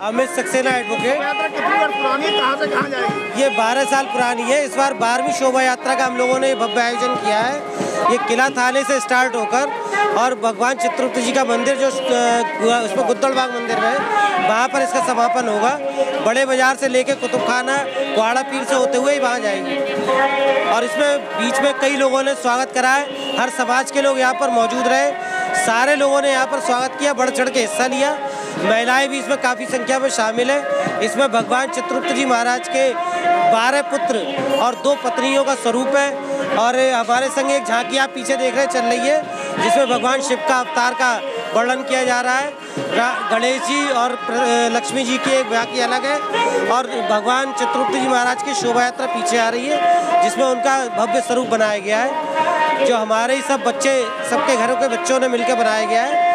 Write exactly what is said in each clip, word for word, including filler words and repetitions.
Amit Saxena advocate. कितनी वर्ष पुरानी है, कहाँ से कहाँ जाएगी? ये बारह साल पुरानी है। इस बार बारहवीं शोभा यात्रा का हम लोगों ने भव्य आयोजन किया है। ये किला थाने से स्टार्ट होकर और भगवान चित्रगुप्त जी का मंदिर जो उसमें गुद्दड़बाग मंदिर है, वहाँ पर इसका समापन होगा। बड़े बाजार से लेके कुतुबखाना कुहाड़ा पीर से होते हुए ही वहाँ जाएंगे। और इसमें बीच में कई लोगों ने स्वागत करा है। हर समाज के लोग यहाँ पर मौजूद रहे। सारे लोगों ने यहाँ पर स्वागत किया, बढ़ चढ़ के हिस्सा लिया। महिलाएं भी इसमें काफ़ी संख्या में शामिल है। इसमें भगवान चित्रगुप्त जी महाराज के बारह पुत्र और दो पत्नियों का स्वरूप है। और हमारे संग एक झांकी आप पीछे देख रहे हैं चल रही है, जिसमें भगवान शिव का अवतार का वर्णन किया जा रहा है। गणेश जी और लक्ष्मी जी की एक झांकी अलग है और भगवान चित्रगुप्त जी महाराज की शोभा यात्रा पीछे आ रही है, जिसमें उनका भव्य स्वरूप बनाया गया है, जो हमारे ही सब बच्चे, सबके घरों के बच्चों ने मिलकर बनाया गया है।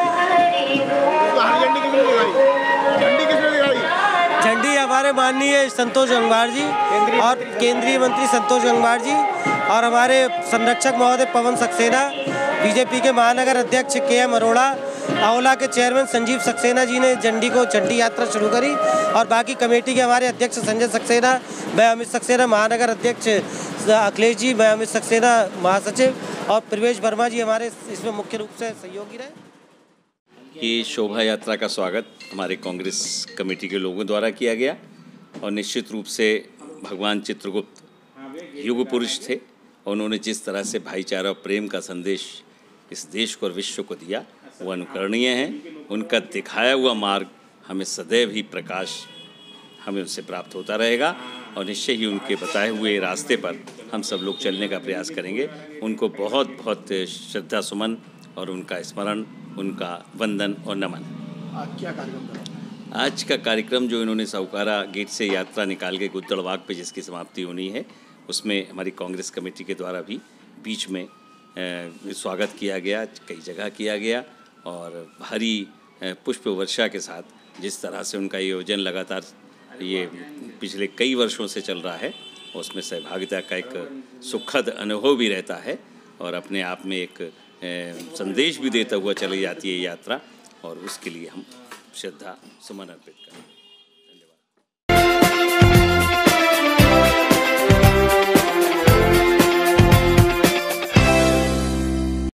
झंडी हमारे माननीय संतोष गंगवार जी और केंद्रीय मंत्री संतोष गंगवार जी और हमारे संरक्षक महोदय पवन सक्सेना, बीजेपी के महानगर अध्यक्ष के एम अरोड़ा, आंवला के चेयरमैन संजीव सक्सेना जी ने झंडी को झंडी यात्रा शुरू करी। और बाकी कमेटी के हमारे अध्यक्ष संजय सक्सेना, मैं अमित सक्सेना महानगर अध्यक्ष अखिलेश जी, मैं अमित सक्सेना महासचिव और प्रवेश वर्मा जी हमारे इसमें मुख्य रूप से सहयोगी रहे। ये शोभा यात्रा का स्वागत हमारे कांग्रेस कमेटी के लोगों द्वारा किया गया और निश्चित रूप से भगवान चित्रगुप्त युग पुरुष थे और उन्होंने जिस तरह से भाईचारा और प्रेम का संदेश इस देश को और विश्व को दिया वो अनुकरणीय है। उनका दिखाया हुआ मार्ग हमें सदैव ही प्रकाश हमें उससे प्राप्त होता रहेगा और निश्चय ही उनके बताए हुए रास्ते पर हम सब लोग चलने का प्रयास करेंगे। उनको बहुत बहुत श्रद्धा सुमन और उनका स्मरण, उनका वंदन और नमन। आज क्या कार्यक्रम था? आज का कार्यक्रम जो इन्होंने साहूकारा गेट से यात्रा निकाल के गुद्दड़बाग पे जिसकी समाप्ति होनी है, उसमें हमारी कांग्रेस कमेटी के द्वारा भी बीच में स्वागत किया गया, कई जगह किया गया और भारी पुष्प वर्षा के साथ जिस तरह से उनका आयोजन लगातार ये पिछले कई वर्षों से चल रहा है, उसमें सहभागिता का एक सुखद अनुभव भी रहता है और अपने आप में एक संदेश भी देता हुआ चली जाती है यात्रा और उसके लिए हम श्रद्धा सुमन अर्पित करें।